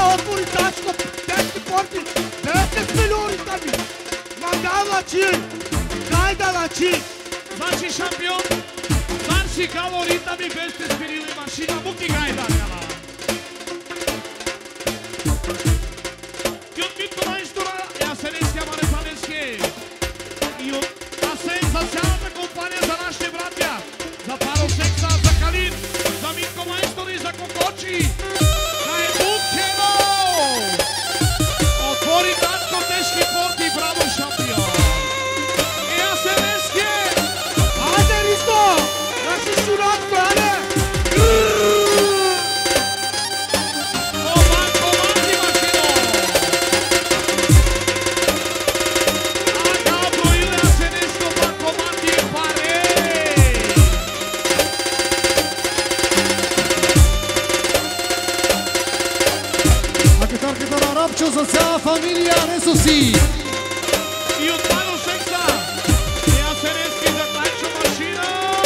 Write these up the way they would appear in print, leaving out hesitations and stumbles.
отвори тачко, тежки порти, 10 милиони таби. Мандала чи, кайдала чи. Значи шампион, значи калорита ми бесте спирили машина, муки гайда няма. И от Митко Майстора, Ясенески Аманепалески. И от Асен за цялата компания, за нашите братя. За Паросекса, за Калин, за Митко Майстор и за Кокочи. Най-букчено! Отвори татко тежки порти, браво шампион. И Ясенески. Hadi Risto, nasıl surat böyle? Команди машино! А Габро или Асенеско команди паре! A китарката на Рабчо за цяла фамилия Ресоси. И от Пано Секса! И Асенески за Тайчо машина!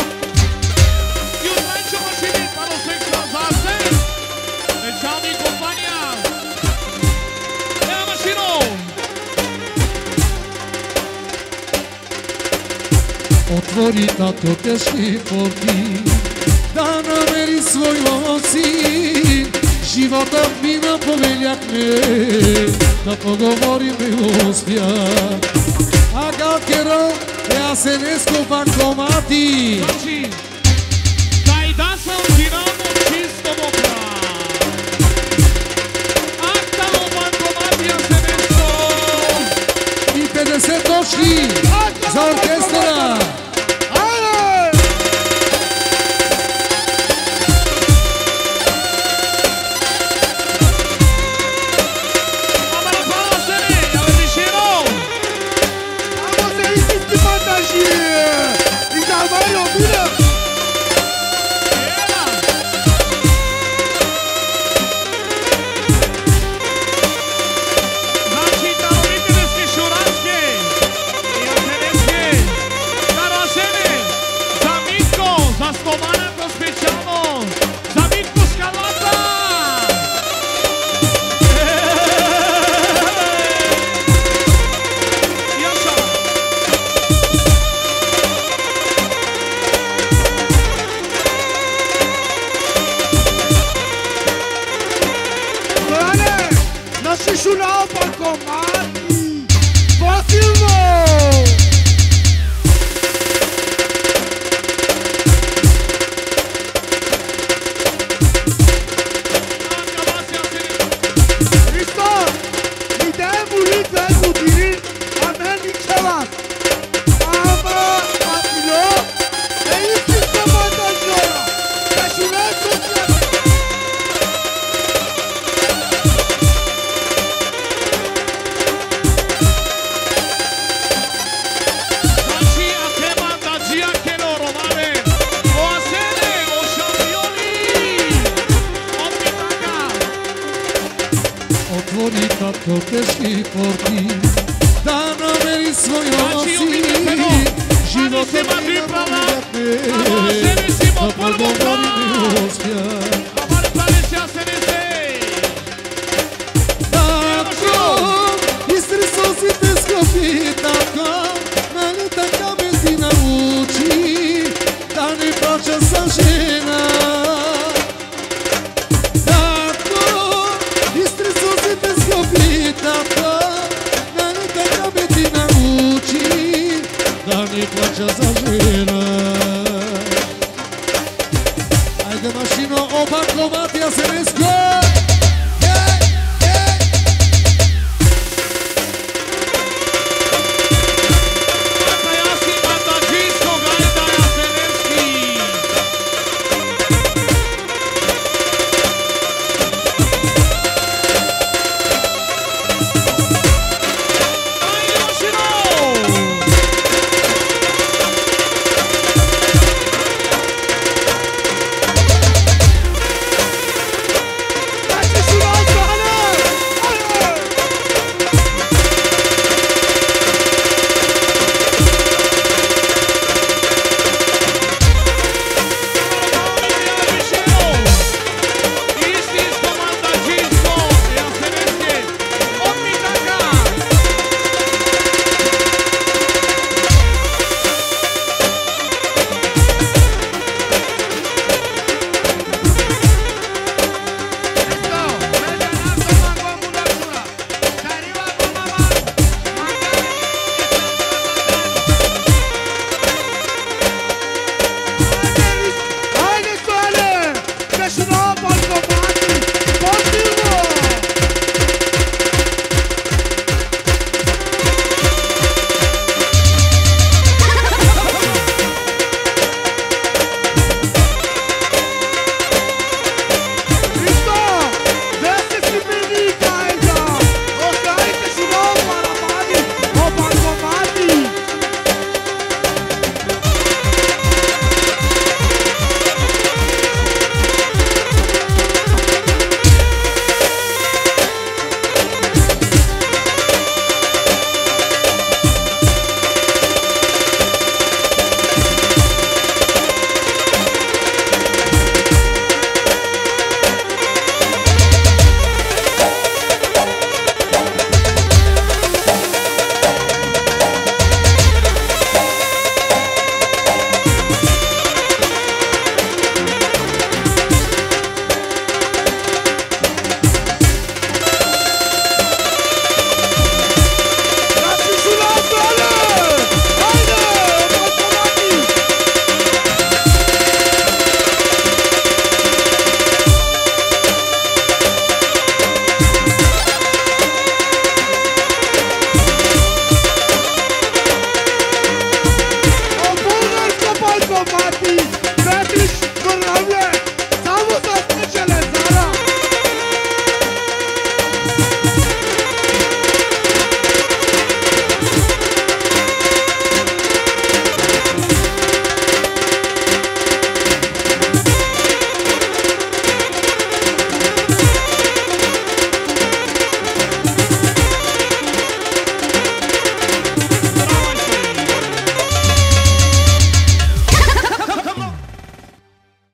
И от Тайчо машини Пано Секса за Асен! Начални компания! Еа машино! Отвори тато тежки порти, да намери свој син. Живота мина повељакме, да поговориме успја. А галкеро е Асенеско банкомати. Значи, кајда сам финално чисто мокра! Актално банкомати Асенеско! И 50 точки за оркестра. Vamos a insistir fantasia. Desarmaram, mira. Значи, даровителски шурански и Асенески, Карасени, за Митко, за стомането специално, за Митко Скалата! Яша! Böyle nasıl şuna bankomati. Fácil. Acabase Асенески! Risto, ideea murit la cutirii, amen nicelat. Ama atilo, e insistă fantasioara. Te șuna soția. Значи, a te manda Gianchelo Romane, o Asene, o Șampioni! От Митака! Отвори тато тежки порти, да намери свој Значи, обидетено, Живота Ани си ма мина права, повељакме, ама Асенеси да му първо поговориме прав! успја.